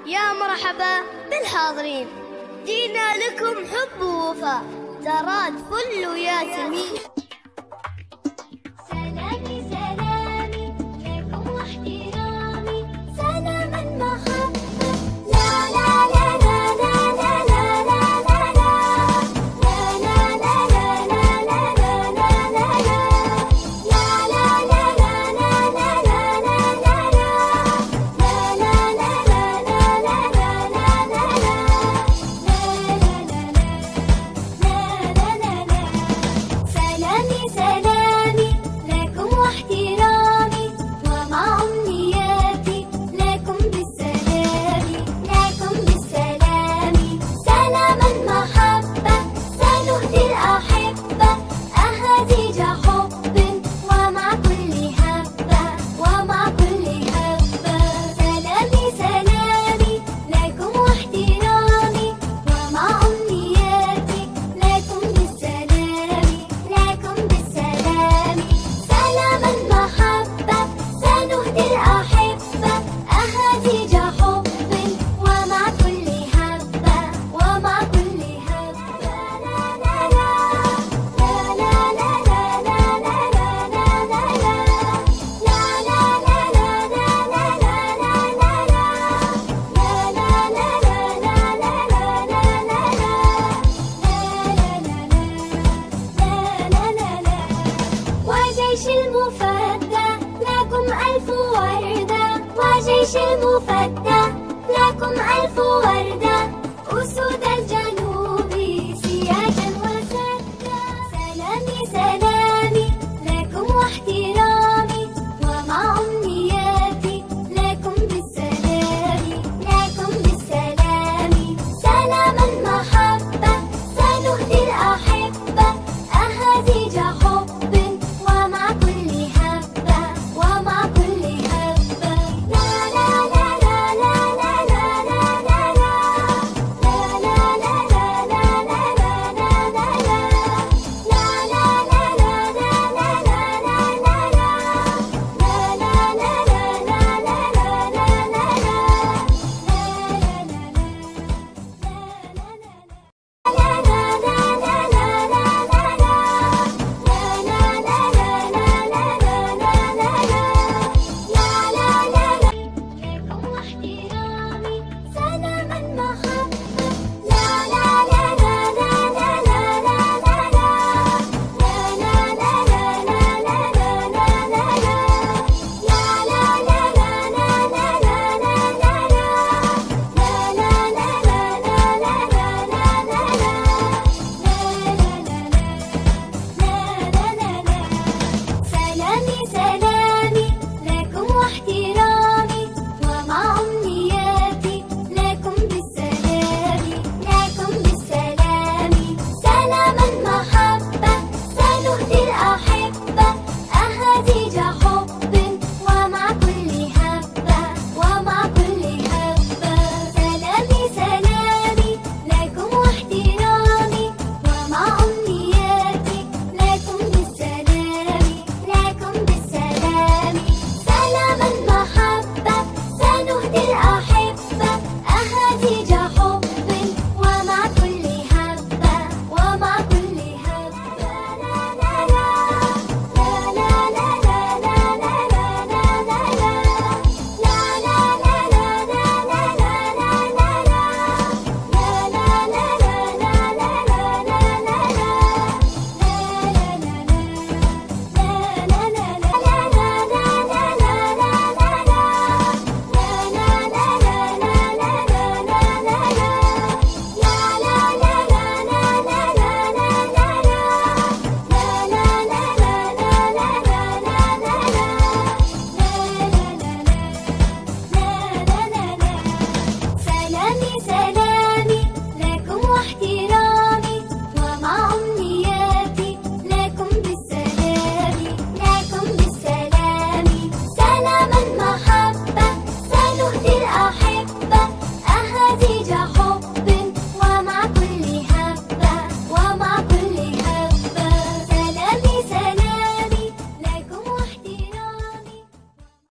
يا مرحبا بالحاضرين، جينا لكم حب ووفاء، زارات فل وياسمين. سلامي سلامي لكم واحترامي، سلاما محبة لا لا لا لا لا لا لا لا لا لا لا لا لا لا سلامي سلامي لكم واحترامي، ومع أمنياتي لكم بالسلام، لكم بالسلام، سلاما محبة سنهدي الأحبة، أهازيج حب ومع كل هبة، ومع كل هبة. سلامي سلامي لكم واحترامي، ومع أمنياتي لكم بالسلام، لكم بالسلام، سلاما محبة سنهدي الأحبة، أهازيج حب ومع كل هبة، ومع كل هبة. لا لا لا لا لا لا لا لا لا لا وجيش المفدى لكم ألف وردة، وجيش المفدى لكم ألف وردة، أسود الجنة